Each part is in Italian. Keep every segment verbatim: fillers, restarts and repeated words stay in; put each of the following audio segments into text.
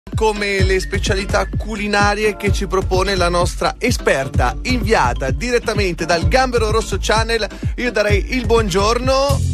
come le specialità culinarie che ci propone la nostra esperta inviata direttamente dal Gambero Rosso Channel. Io darei il buongiorno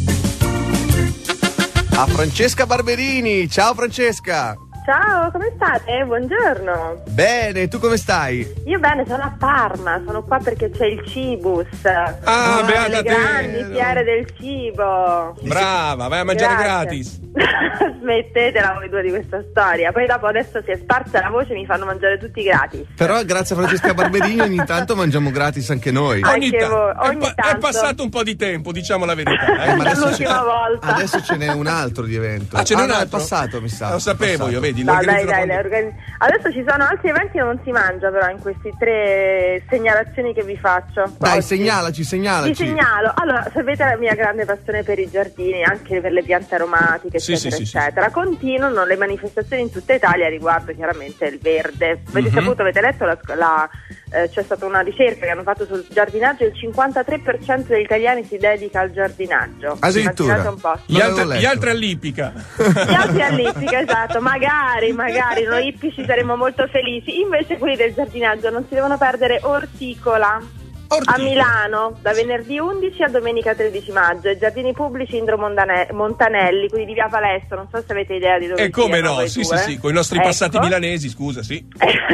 a Francesca Barberini. Ciao Francesca. Ciao, come state? Buongiorno. Bene, tu come stai? Io bene, sono a Parma, sono qua perché c'è il Cibus. Ah, Una beata delle te. grandi fiere del cibo. Brava, vai a mangiare Grazie. gratis. Smettetela voi due di questa storia. Poi dopo adesso si è sparsa la voce, mi fanno mangiare tutti gratis. Però grazie a Francesca Barberini ogni tanto mangiamo gratis anche noi. Ah, Ogni Anche ta- voi, è, ogni pa- è tanto. passato un po' di tempo, diciamo la verità. Eh, Eh? ma adesso L'ultima ce- volta. Adesso ce n'è un altro di evento. Ah, ce n'è ah, un no, altro? è passato, mi sa. Lo sapevo Passato. io, vedi. No, dai, l'organizzano dai, quando- le organi- adesso ci sono altri eventi e non si mangia però in queste tre segnalazioni che vi faccio. Dai, oggi. segnalaci, segnalaci. Vi segnalo, allora sapete la mia grande passione per i giardini, anche per le piante aromatiche, Sì, eccetera, sì, sì, eccetera. Continuano le manifestazioni in tutta Italia riguardo chiaramente il verde. Avete Mhm. saputo, avete letto, la, la, eh, c'è stata una ricerca che hanno fatto sul giardinaggio, il cinquantatré per cento degli italiani si dedica al giardinaggio. Addirittura. Immaginate un po'. Gli, Non altri, l'avevo gli letto. altri all'ippica. Gli altri all'ippica, esatto, magari, magari noi ippici saremmo molto felici, invece quelli del giardinaggio non si devono perdere Orticola. Orticola. A Milano, da venerdì undici a domenica tredici maggio, ai giardini pubblici Indro Mondane- Montanelli, quindi di via Palestro, non so se avete idea di dove E come siano no, voi sì, due. sì, sì, con i nostri Ecco. passati milanesi, scusa, sì.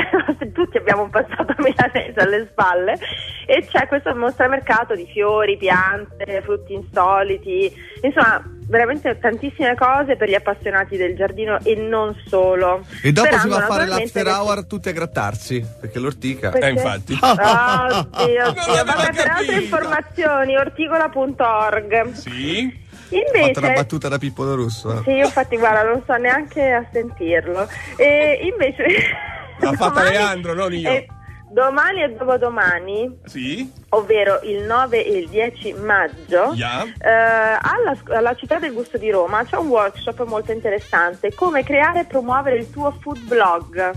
Tutti abbiamo un passato milanese alle spalle e c'è questo mostramercato di fiori, piante, frutti insoliti, insomma veramente tantissime cose per gli appassionati del giardino e non solo. E dopo si Sperando va a fare naturalmente l'after che- hour tutti a grattarsi, perché l'ortica. Perché? Eh, infatti. Oh, Dio, Non Dio. l'aveva Vabbè, per altre capito. informazioni orticola punto org. Sì. Ho fatto una Invece battuta da Pippo Russo. sì, io infatti guarda, non so neanche a sentirlo. E invece L'ha fatta domani- Leandro, non io. eh, domani e dopodomani, Sì. ovvero il nove e il dieci maggio, Yeah. eh, alla, alla Città del Gusto di Roma c'è un workshop molto interessante, come creare e promuovere il tuo food blog.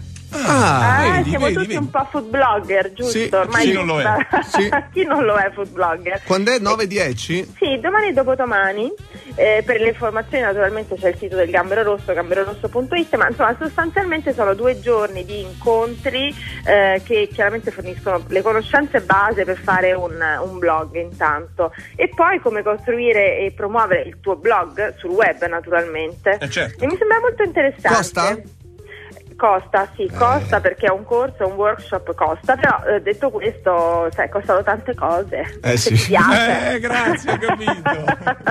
Ah, Eh, vedi, siamo vedi, tutti vedi. un po' food blogger, giusto? Sì, Ormai chi non lo è? Sì. Chi non lo è food blogger? quando è nove dieci? Sì, domani e dopodomani. Eh, per le informazioni naturalmente c'è il sito del Gambero Rosso, gamberorosso punto it, ma insomma sostanzialmente sono due giorni di incontri eh, che chiaramente forniscono le conoscenze base per fare un, un blog intanto, e poi come costruire e promuovere il tuo blog sul web naturalmente. Eh, certo. E mi sembra molto interessante. Costa? Costa, sì, costa perché è un corso, un workshop costa, però eh, detto questo, sai, costano tante cose. Eh, se sì. ti piace. Eh, grazie, ho capito.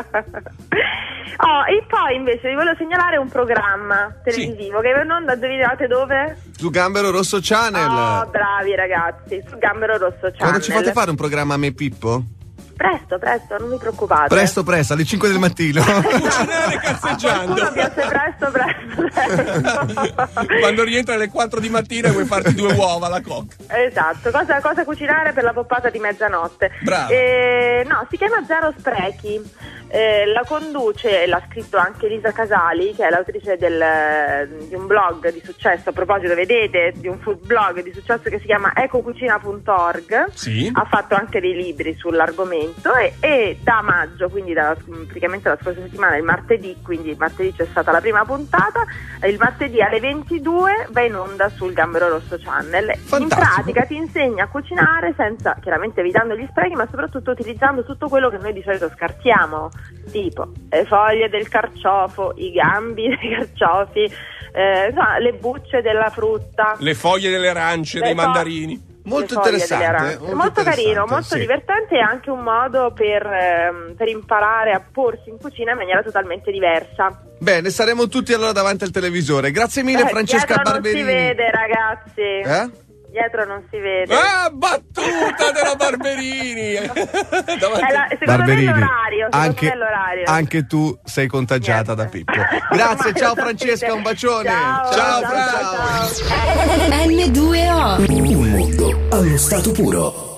Oh, e poi invece vi volevo segnalare un programma televisivo che va in onda, indovinate dove? Su Gambero Rosso Channel. Oh, bravi ragazzi, su Gambero Rosso Channel. Quando ci fate fare un programma a me Pippo? Presto, presto, non vi preoccupate. Presto, presto, alle cinque del mattino. Cucinare cazzeggiando. Qualcuno piace presto, presto, presto. Quando rientra alle quattro di mattina e vuoi farti due uova alla cocca. Esatto, cosa, cosa cucinare per la poppata di mezzanotte. Bravo. Eh, no, si chiama Zero Sprechi. Eh, la conduce e l'ha scritto anche Elisa Casali, che è l'autrice del, di un blog di successo, a proposito, vedete, di un food blog di successo che si chiama ecocucina punto org. Sì. Ha fatto anche dei libri sull'argomento e, e da maggio, quindi da, praticamente la scorsa settimana, il martedì, quindi il martedì c'è stata la prima puntata, il martedì alle ventidue va in onda sul Gambero Rosso Channel. Fantastico. In pratica ti insegna a cucinare senza, chiaramente evitando gli sprechi, ma soprattutto utilizzando tutto quello che noi di solito scartiamo, tipo le foglie del carciofo, i gambi dei carciofi, eh, insomma, le bucce della frutta, Le foglie delle arance, Le dei fo- mandarini. Molto le foglie delle interessante. arance. molto Molto carino, interessante, molto sì. divertente, e anche un modo per, ehm, per imparare a porsi in cucina in maniera totalmente diversa. Bene, saremo tutti allora davanti al televisore. Grazie mille Eh, Francesca dietro Barberini. non si vede, ragazzi. Eh? Dietro non si vede. Ah, battuta della Barberini. Davanti- È la- secondo Barberini, me è l'orario, secondo anche, me è l'orario. anche tu sei contagiata Niente. da Pippo. Grazie, Ormai ciao lo Francesca, sapete. un bacione. Ciao, Ciao, ciao, Fra. ciao, ciao. M due O. Un mondo allo stato puro.